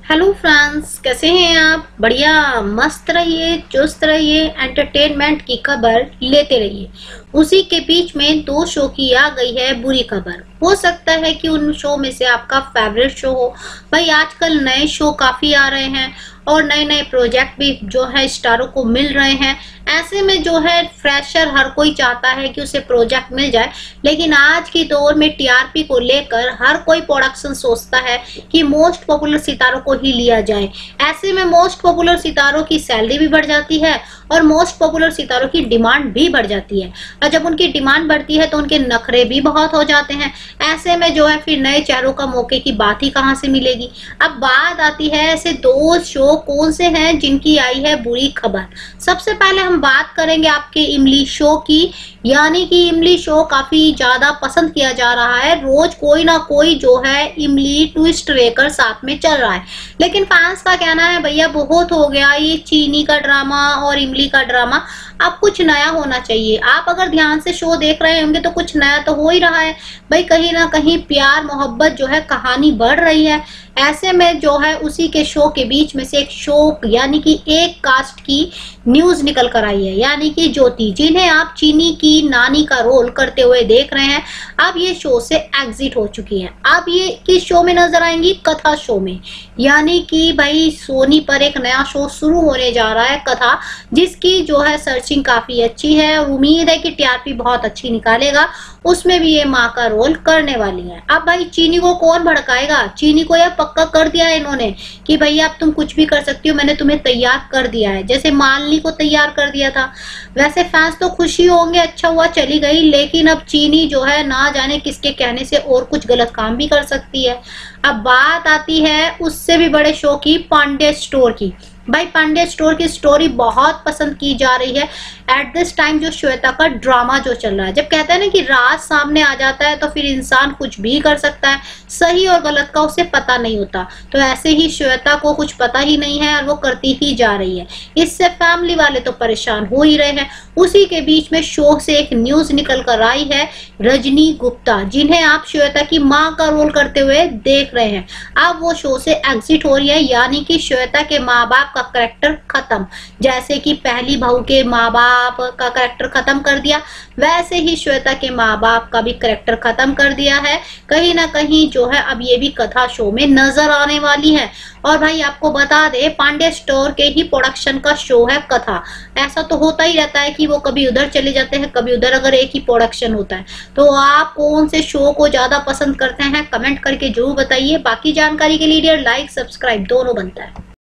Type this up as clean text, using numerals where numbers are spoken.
Hello friends, कैसे हैं आप? बढ़िया मस्त रहिए, चुस्त रहिए, एंटरटेनमेंट की खबर लेते रहिए। उसी के बीच में दो शो की आ गई है बुरी खबर। हो सकता है कि उन शो में से आपका फेवरेट शो हो। भाई आजकल नए शो काफी आ रहे हैं और नए नए प्रोजेक्ट भी जो है स्टारों को मिल रहे हैं। ऐसे में जो है फ्रेशर हर कोई चाहता है कि उसे प्रोजेक्ट मिल जाए, लेकिन आज की दौर में टीआरपी को लेकर हर कोई प्रोडक्शन सोचता है कि मोस्ट पॉपुलर सितारों को ही लिया जाए। ऐसे में मोस्ट पॉपुलर सितारों की सैलरी भी बढ़ जाती है और मोस्ट पॉपुलर सितारों की डिमांड भी बढ़ जाती है, और जब उनकी डिमांड बढ़ती है तो उनके नखरे भी बहुत हो जाते हैं। ऐसे में जो है फिर नए चेहरों का मौके की बात ही कहां से मिलेगी। अब बात आती है ऐसे दो शो कौन से हैं जिनकी आई है बुरी खबर। सबसे पहले हम बात करेंगे आपके इमली शो की, यानी कि इमली शो काफी ज्यादा पसंद किया जा रहा है। रोज कोई ना कोई जो है इमली ट्विस्ट लेकर साथ में चल रहा है, लेकिन फैंस का कहना है भैया बहुत हो गया ये चीनी का ड्रामा और इमली का ड्रामा, अब कुछ नया होना चाहिए। आप अगर ध्यान से शो देख रहे होंगे तो कुछ नया तो हो ही रहा है भाई, कहीं ना कहीं प्यार मोहब्बत जो है कहानी बढ़ रही है। ऐसे में जो है उसी के शो के बीच में से एक शो यानी कि एक कास्ट की न्यूज निकल कर आई है, यानी कि ज्योति, जिन्हें आप चीनी की नानी का रोल करते हुए देख रहे हैं, अब ये शो से एग्जिट हो चुकी है। अब ये किस शो में नजर आएंगी? कथा शो में, यानी कि भाई सोनी पर एक नया शो शुरू होने जा रहा है कथा, जिसकी जो है सर्चिंग काफी अच्छी है। उम्मीद है कि टीआरपी बहुत अच्छी निकालेगा, उसमें भी ये माँ का रोल करने वाली है। अब भाई चीनी को कौन भड़काएगा? चीनी को यह पक्का कर दिया है इन्होंने कि भैया अब तुम कुछ भी कर सकती हो, मैंने तुम्हें तैयार कर दिया है, जैसे मालिनी को तैयार कर दिया था। वैसे फैंस तो खुशी होंगे, अच्छा हुआ चली गई, लेकिन अब चीनी जो है ना जाने किसके कहने से और कुछ गलत काम भी कर सकती है। अब बात आती है उससे भी बड़े शो की, पांडे स्टोर की। भाई पांडे स्टोर की स्टोरी बहुत पसंद की जा रही है एट दिस टाइम, जो श्वेता का ड्रामा जो चल रहा है। जब कहते हैं ना कि राज सामने आ जाता है तो फिर इंसान कुछ भी कर सकता है, सही और गलत का उसे पता नहीं होता। तो ऐसे ही श्वेता को कुछ पता ही नहीं है और वो करती ही जा रही है। इससे फैमिली वाले तो परेशान हो ही रहे हैं। उसी के बीच में शो से एक न्यूज निकल कर आई है, रजनी गुप्ता, जिन्हें आप श्वेता की माँ का रोल करते हुए देख रहे हैं, अब वो शो से एग्जिट हो रही है। यानी कि श्वेता के माँ बाप का कैरेक्टर खत्म, जैसे कि पहली बहू के माँ बाप का कैरेक्टर खत्म कर दिया, वैसे ही श्वेता के माँ बाप का भी कैरेक्टर खत्म कर दिया है। कहीं ना कहीं जो है अब ये भी कथा शो में नजर आने वाली है। और भाई आपको बता दे, पांडे स्टोर के ही प्रोडक्शन का शो है कथा। ऐसा तो होता ही रहता है कि वो कभी उधर चले जाते हैं कभी उधर, अगर एक ही प्रोडक्शन होता है। तो आप कौन से शो को ज्यादा पसंद करते हैं कमेंट करके जरूर बताइए। बाकी जानकारी के लिए लाइक सब्सक्राइब दोनों बनता है।